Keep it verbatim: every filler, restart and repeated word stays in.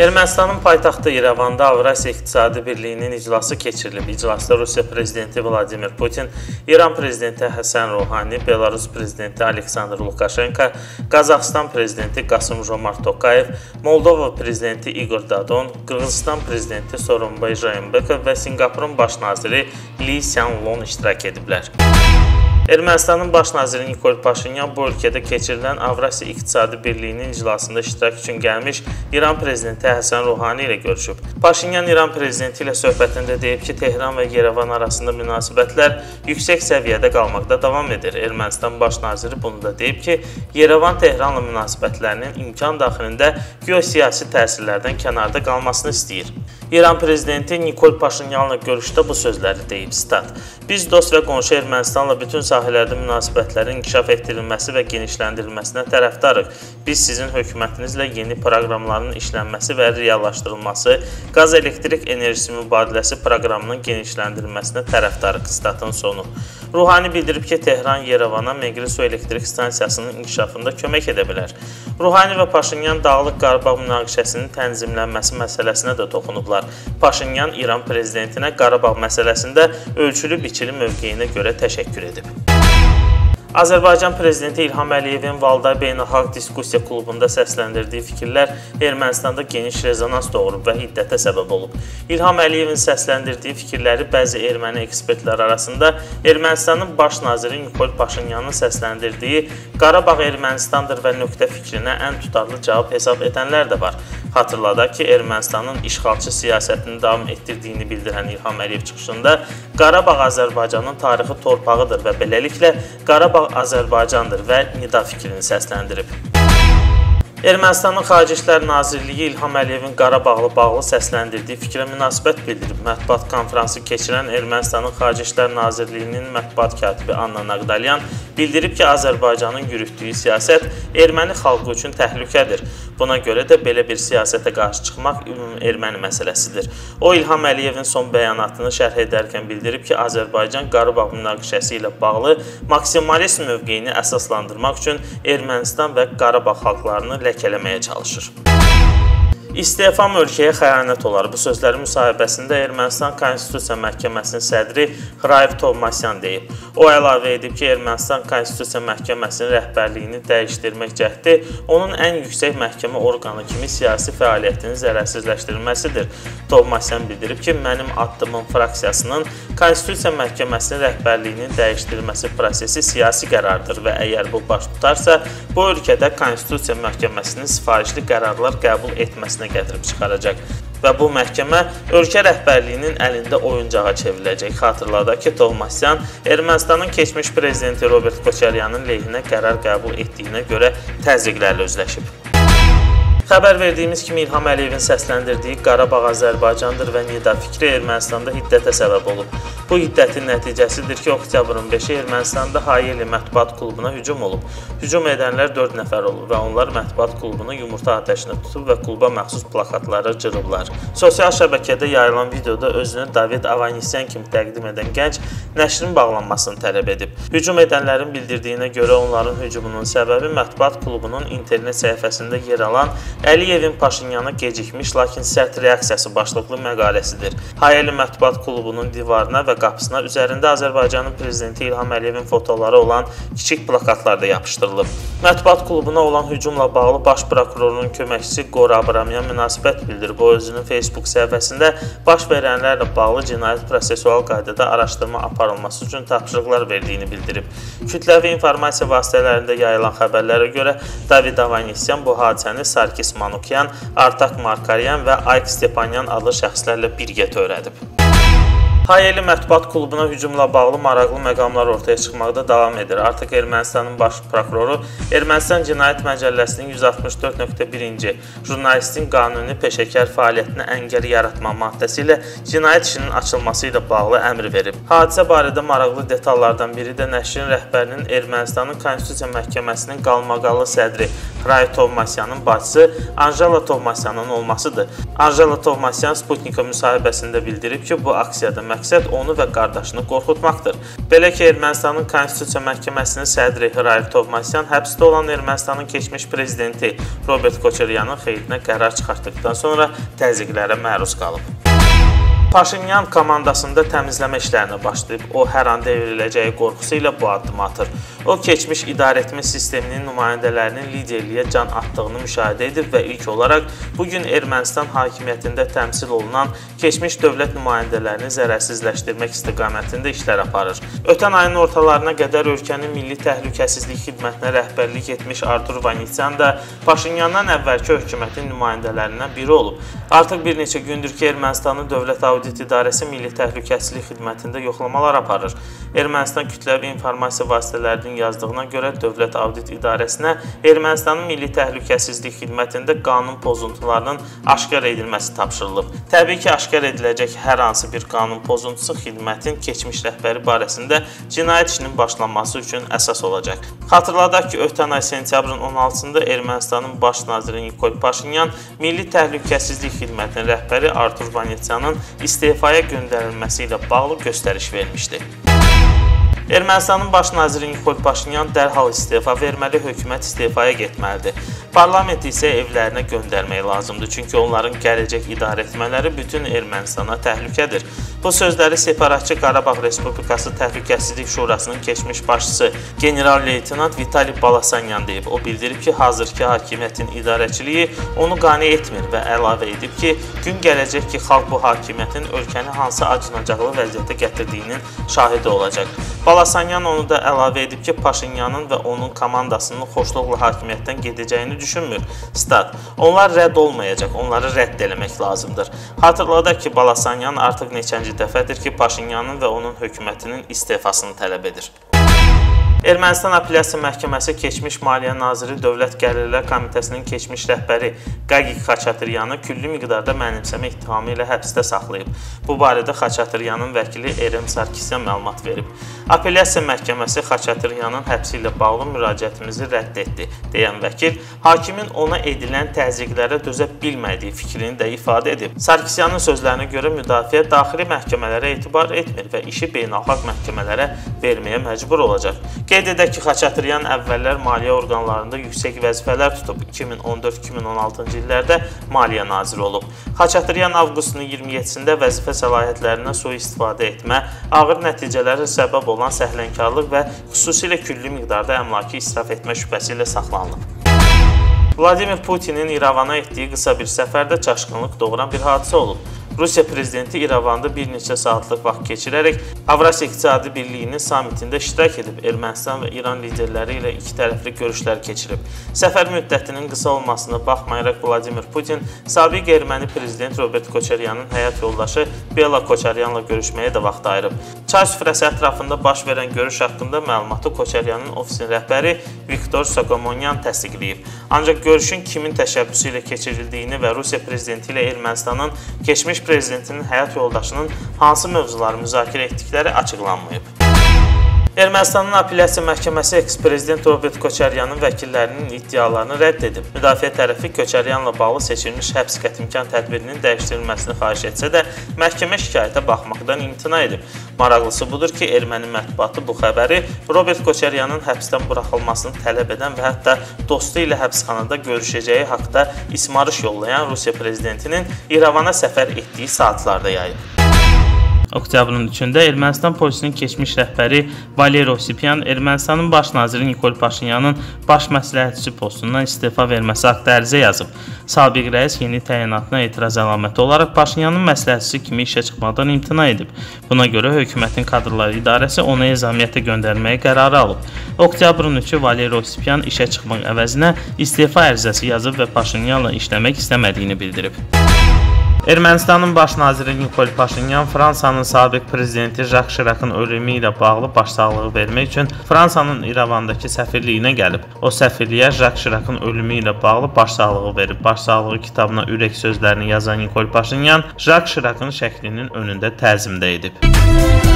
Ermənistanın paytaxtı İrəvanda Avrasiya İqtisadi Birliyinin iclası keçirilib. İclasda Rusiya Prezidenti Vladimir Putin, İran Prezidenti Həsən Ruhani, Belarus Prezidenti Aleksandr Lukashenko, Qazaxıstan Prezidenti Qasım-Jomart Tokayev, Moldova Prezidenti Igor Dodon, Qırğızistan Prezidenti Sooronbay Jeenbekov və Sinqapurun baş naziri Lee Hsien-loong iştirak ediblər. Ermənistanın baş naziri Nikol Paşinyan bu ölkədə keçirilən Avrasiya İqtisadi Birliyinin iclasında iştirak üçün gəlmiş İran Prezidenti Həsən Ruhani ilə görüşüb. Paşinyan İran Prezidenti ilə söhbətində deyib ki, Tehran və Yerevan arasında münasibətlər yüksək səviyyədə qalmaqda davam edir. Ermənistan baş naziri bunu da deyib ki, Yerevan Tehranla münasibətlərinin imkan daxilində geosiyasi təsirlərdən kənarda qalmasını istəyir. İran Prezidenti Nikol Paşinyanla görüşdə bu sözləri deyib, stat: "Biz dost və qonşu Ermənistanla bütün sahələrdə münasibətlərin inkişaf etdirilməsi və genişləndirilməsinə tərəfdarıq. Biz sizin hökumətinizlə yeni proqramların işlənməsi və reallaşdırılması, qaz elektrik enerjisi mübadiləsi proqramının genişləndirilməsinə tərəfdarıq." Statın sonu. Ruhani bildirib ki, Tehran Yerevana Meqri su elektrik stansiyasının inkişafında kömək edə bilər. Ruhani və Paşinyan Dağlıq Qarabağ münaqişəsinin tənzimlənməsi məsələsinə də toxunublar. Paşinyan İran Prezidentinə Qarabağ məsələsində ölçülü biçili mövqeyinə görə təşəkkür edib. Azərbaycan Prezidenti İlham Əliyevin Valday Beynəlxalq Diskussiya Klubunda səsləndirdiyi fikirlər Ermənistanda geniş rezonans doğurub və hiddətə səbəb olub. İlham Əliyevin səsləndirdiyi fikirləri bəzi erməni ekspertlər arasında Ermənistanın baş naziri Nikol Paşinyanın səsləndirdiyi Qarabağ Ermənistandır və nöqtə fikrinə ən tutarlı cavab hesab edənlər də var. Xatırladaq ki, Ermənistanın işğalçı siyasətini davam etdirdiyini bildirən İlham Əliyev çıxışında Qarabağ Azərbaycanın tarixi torpağıdır və beləliklə Qarabağ Azərbaycandır və nida fikrini səsləndirib. Ermənistanın Xarici İşlər Nazirliyi İlham Əliyevin Qarabağla bağlı səsləndirdiyi fikrə münasibət bildirib. Mətbuat konfransı keçirən Ermənistanın Xarici İşlər Nazirliyinin mətbuat katibi Anna Naqdalyan bildirib ki, Azərbaycanın yürütdüyü siyasət erməni xalqı üçün təhlükədir. Buna görə də belə bir siyasətə qarşı çıxmaq erməni məsələsidir. O, İlham Əliyevin son bəyanatını şərh edərkən bildirib ki, Azərbaycan Qarabağ münaqişəsi ilə bağlı maksimalist mövqeyini əsaslandırmaq üçün Ermənistan və Qarabağ xalqlarını ləkələməyə çalışır. İstefam ölkəyə xəyanət olar. Bu sözləri müsahibəsində Ermənistan Konstitusiya Məhkəməsinin sədri Hrayv Tovmasyan deyib. O əlavə edib ki, Ermənistan Konstitusiya Məhkəməsinin rəhbərliyini dəyişdirmək cəhdi onun ən yüksək məhkəmə orqanı kimi siyasi fəaliyyətinin zərərsizləşdirilməsidir. Tovmasyan bildirib ki, mənim addımın fraksiyasının Konstitusiya Məhkəməsinin rəhbərliyinin dəyişdirilməsi prosesi siyasi qərardır və əgər bu baş tutarsa, bu ölkədə Konstitusiya Məhkəməsinin sifarişli qərarlar qəbul etməsinə gətirib çıxaracaq və bu məhkəmə ölkə rəhbərliyinin əlində oyuncağa çevriləcək. Xatırladaq ki, Tovmasyan Ermənistanın keçmiş prezidenti Robert Koçaryanın lehinə qərar qəbul etdiyinə görə təzyiqlərlə üzləşib. Xəbər verdiyimiz kimi İlham Əliyevin səsləndirdiyi Qarabağ Azərbaycandır və nida fikri Ermənistanda hiddətə səbəb olub. Bu hiddətin nəticəsidir ki, oktyabrın beşi Ermənistanda Hayeli mətbuat klubuna hücum olub. Hücum edənlər dörd nəfər olub və onlar mətbuat klubunu yumurta atəşinə tutub və kluba məxsus plakatları cırıblar. Sosial şəbəkədə yayılan videoda özünü David Avanisyan kimi təqdim edən gənc nəşrin bağlanmasını tələb edib. Hücum edənlərin bildirdiyinə görə onların hücumunun səbəbi mətbuat klubunun internet səhifəsində yer alan Əliyevin Paşinyana gecikmiş, lakin sərt reaksiyası başlıqlı məqaləsidir. Hayeli mətbuat klubunun divarına və qapısına üzərində Azərbaycanın prezidenti İlham Əliyevin fotoları olan kiçik plakatlar da yapışdırılıb. Mətbuat klubuna olan hücumla bağlı baş prokurorunun köməkçisi Qora Abramyan münasibət bildirib. O, özünün Facebook səhifəsində baş verənlərlə bağlı cinayət prosesual qaydada araşdırma aparılması üçün tapşırıqlar verdiyini bildirib. Kütləvi informasiya vasitələrində yayılan xəbərlərə görə David Avanisyan bu hadisəni Sarkis Manukyan, Artak Markaryan və Ayk Stepanyan adlı şəxslərlə birgə törədib. Hayeli mətbuat klubuna hücumla bağlı maraqlı məqamlar ortaya çıxmaqda davam edir. Artıq Ermənistanın baş prokuroru Ermənistan Cinayət Məcəlləsinin yüz altmış dörd nöqtə birinci jurnalistin qanuni peşəkar fəaliyyətinə əngəl yaratma maddəsi ilə cinayət işinin açılması ilə bağlı əmr verib. Hadisə barədə maraqlı detallardan biri də nəşrin rəhbərinin Ermənistanın Konstitusiya Məhkəməsinin qalmaqallı sədri Ray Tovmasyanın bacısı Anjela Tovmasyanın olmasıdır. Anjela Tovmasyan Sputnik'a müsahibəsində bildirib ki, bu aksiyada məqsəd onu və qardaşını qorxutmaqdır. Belə ki, Ermənistanın Konstitusiya Məhkəməsinin sədri Ray Tovmasyan həbsdə olan Ermənistanın keçmiş prezidenti Robert Koçaryanın xeyrinə qərar çıxartdıqdan sonra təzyiqlərə məruz qalıb. Paşinyan komandasında təmizləmə işlərinə başlayıb. O, hər an devriləcəyi qorxusu ilə bu addımı atır. O, keçmiş idarəetmə sisteminin nümayəndələrinin liderliyə can atdığını müşahidə edib və ilk olaraq bugün Ermənistan hakimiyyətində təmsil olunan keçmiş dövlət nümayəndələrini zərərsizləşdirmək istiqamətində işlər aparır. Ötən ayın ortalarına qədər ölkənin Milli Təhlükəsizlik Xidmətinə rəhbərlik etmiş Artur Vanitsan da Paşinyandan əvvəlki hökumətin nümayəndələrindən biri olub. Artıq bir neçə gündür ki, Ermənistanın Dövlət Audit İdarəsi Milli Təhlükəsizlik Xidmətində yoxlamalar aparır. Ermənistan kütləvi informasiya vasitələrinin yazdığına görə Dövlət Audit İdarəsinə Ermənistanın Milli Təhlükəsizlik Xidmətində qanun pozuntularının aşkar edilməsi tapşırılıb. Təbii ki, aşkar ediləcək hər hansı bir qanun pozuntusu xidmətin keçmiş rəhbəri barəsində cinayət işinin başlanması üçün əsas olacaq. Xatırladaq ki, ötən ay sentyabrın on altısında Ermənistanın baş naziri Nikol Paşinyan Milli Təhlükəsizlik Xidmətinin rəhbəri Artur Vanitsanın istefaya göndərilməsi ilə bağlı göstəriş vermişdi. Ermənistanın baş naziri Nikol Paşinyan dərhal istefa verməli, hökumət istefaya getməlidir. Parlament isə evlərinə göndərmək lazımdır, çünki onların gələcək idarə etmələri bütün Ermənistana təhlükədir. Bu sözləri separatçı Qarabağ Respublikası Təhlükəsizlik Şurasının keçmiş başçısı general-leytenant Vitali Balasanyan deyib. O bildirib ki, hazırki hakimiyyətin idarəçiliyi onu qane etmir və əlavə edib ki, gün gələcək ki, xalq bu hakimiyyətin ölkəni hansı acınacaqlı vəziyyətə gətirdiyinin şahidi olacaq. Balasanyan onu da əlavə edib ki, Paşinyanın və onun komandasının xoşluqla hakimiyyətdən gedəcəyini düşünmür. Stat, onlar rədd olmayacaq, onları rədd eləmək lazımdır. Xatırladaq ki, Balasanyan artıq neçənci dəfədir ki, Paşinyanın və onun hökumətinin istefasını tələb edir. Ermənistan Apellyasiya Məhkəməsi keçmiş Maliyyə Naziri Dövlət Gəlirlər Komitəsinin keçmiş rəhbəri Qaqik Xaçatryanı külli miqdarda mənimsəmə ittihamı ilə həbsdə saxlayıb. Bu barədə Xaçatryanın vəkili Erem Sarkisyan məlumat verib. Apellyasiya Məhkəməsi Xaçatryanın həbsi ilə bağlı müraciətimizi rədd etdi, deyən vəkil, hakimin ona edilən təzyiqlərə dözə bilmədiyi fikrini də ifadə edib. Sarkisyanın sözlərinə görə müdafiə daxili məhkəmələrə etibar etmir və işi beynəlxalq məhkəmələrə verməyə məcbur olacaq. Qeyd edək ki, Xaçatryan əvvəllər maliyyə orqanlarında yüksək vəzifələr tutub, iki min on dörd iki min on altıncı illərdə maliyyə naziri olub. Xaçatryan avqustun iyirmi yeddisində vəzifə səlahiyyətlərindən sui-istifadə etmə, ağır nəticələrə səbəb olan səhlənkarlıq və xüsusilə külli miqdarda əmlakı israf etmə şübhəsi ilə saxlanılıb. Vladimir Putinin İrəvana etdiyi qısa bir səfərdə çaşqınlıq doğuran bir hadisə olub. Rusiya prezidenti İrəvanda bir neçə saatlıq vaxt keçirərək Avrasiya İqtisadi Birliyinin samitində iştirak edib, Ermənistan və İran liderləri ilə iki tərəfli görüşlər keçirib. Səfər müddətinin qısa olmasına baxmayaraq Vladimir Putin sabiq erməni prezident Robert Koçaryanın həyat yoldaşı Bela Koçaryanla görüşməyə də vaxt ayırıb. Çay süfrəsi ətrafında baş verən görüş haqqında məlumatı Koçaryanın ofisinin rəhbəri Viktor Sokomonyan təsdiqləyib. Ancaq görüşün kimin təşəbbüsü ilə keçirildiyini və Rusiya prezidenti ilə Ermənistanın keçmiş prezidentinin həyat yoldaşının hansı mövzuları müzakirə etdikləri açıqlanmayıb. Ermənistanın Apellyasiya Məhkəməsi eks-prezident Robert Koçaryanın vəkillərinin iddialarını rədd edib. Müdafiə tərəfi Koçaryanla bağlı seçilmiş həbs qətimkan tədbirinin dəyişdirilməsini xahiş etsə də, məhkəmə şikayətə baxmaqdan imtina edib. Maraqlısı budur ki, erməni mətbuatı bu xəbəri Robert Koçaryanın həbsdən buraxılmasını tələb edən və hətta dostu ilə həbsxanada görüşəcəyi haqda ismarış yollayan Rusiya prezidentinin İrəvana səfər etdiyi saatlarda yayıb. Oktyabrın üçündə Ermənistan polisinin keçmiş rəhbəri Valeri Osipyan Ermənistanın baş naziri Nikol Paşinyanın baş məsləhətçisi postundan istefa verməsi haqqında ərizə yazıb. Sabiq rəis yeni təyinatına etiraz əlaməti olaraq Paşinyanın məsləhətçisi kimi işə çıxmadan imtina edib. Buna görə hökumətin kadrlar idarəsi onu ezamiyyətə göndərməyə qərarı alıb. Oktyabrın üçü Valeri Osipyan işə çıxmaq əvəzinə istefa ərizəsi yazıb və Paşinyanla işləmək istəmədiyini bildirib. Ermənistanın baş naziri Nikol Paşinyan Fransanın sabiq prezidenti Jacques Chirac'ın ölümü ilə bağlı başsağlığı vermək üçün Fransanın İrəvandakı səfirliyinə gəlib. O səfirliyə Jacques Chirac'ın ölümü ilə bağlı başsağlığı verib. Başsağlığı kitabına ürək sözlərini yazan Nikol Paşinyan Jacques Chirac'ın şəklinin önündə təzimdə edib.